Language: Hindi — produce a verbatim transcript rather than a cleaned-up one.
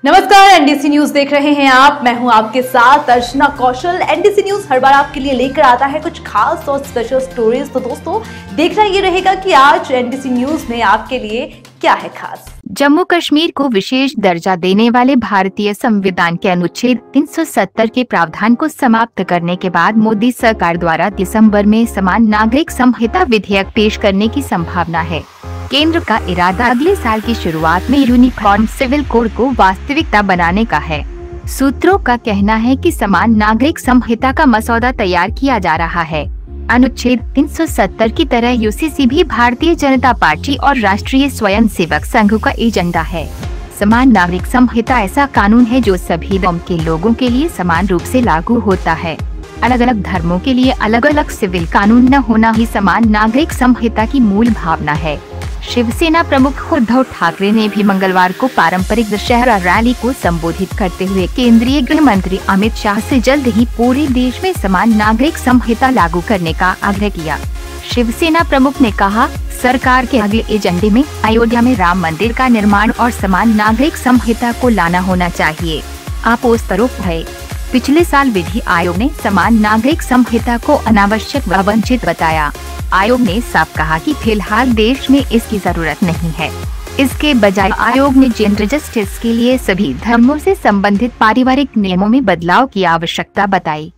नमस्कार, एनडीसी न्यूज देख रहे हैं आप। मैं हूं आपके साथ अर्चना कौशल। एनडीसी न्यूज हर बार आपके लिए लेकर आता है कुछ खास और स्पेशल स्टोरीज। तो दोस्तों, देखना ये रहेगा कि आज एनडीसी न्यूज में आपके लिए क्या है खास। जम्मू कश्मीर को विशेष दर्जा देने वाले भारतीय संविधान के अनुच्छेद तीन सौ सत्तर के प्रावधान को समाप्त करने के बाद मोदी सरकार द्वारा दिसंबर में समान नागरिक संहिता विधेयक पेश करने की संभावना है। केंद्र का इरादा अगले साल की शुरुआत में यूनिफॉर्म सिविल कोड को वास्तविकता बनाने का है। सूत्रों का कहना है कि समान नागरिक संहिता का मसौदा तैयार किया जा रहा है। अनुच्छेद तीन सौ सत्तर की तरह यूसीसी भी भारतीय जनता पार्टी और राष्ट्रीय स्वयंसेवक संघ का एजेंडा है। समान नागरिक संहिता ऐसा कानून है जो सभी धर्म के लोगों के लिए समान रूप से लागू होता है। अलग अलग धर्मों के लिए अलग अलग सिविल कानून न होना ही समान नागरिक संहिता की मूल भावना है। शिवसेना प्रमुख उद्धव ठाकरे ने भी मंगलवार को पारंपरिक दशहरा रैली को संबोधित करते हुए केंद्रीय गृह मंत्री अमित शाह से जल्द ही पूरे देश में समान नागरिक संहिता लागू करने का आग्रह किया। शिवसेना प्रमुख ने कहा, सरकार के अगले एजेंडे में अयोध्या में राम मंदिर का निर्माण और समान नागरिक संहिता को लाना होना चाहिए। अपोस्तरोक्त है। पिछले साल विधि आयोग ने समान नागरिक संहिता को अनावश्यक व वंचित बताया। आयोग ने साफ कहा कि फिलहाल देश में इसकी जरूरत नहीं है। इसके बजाय आयोग ने जेंडर जस्टिस के लिए सभी धर्मों से संबंधित पारिवारिक नियमों में बदलाव की आवश्यकता बताई।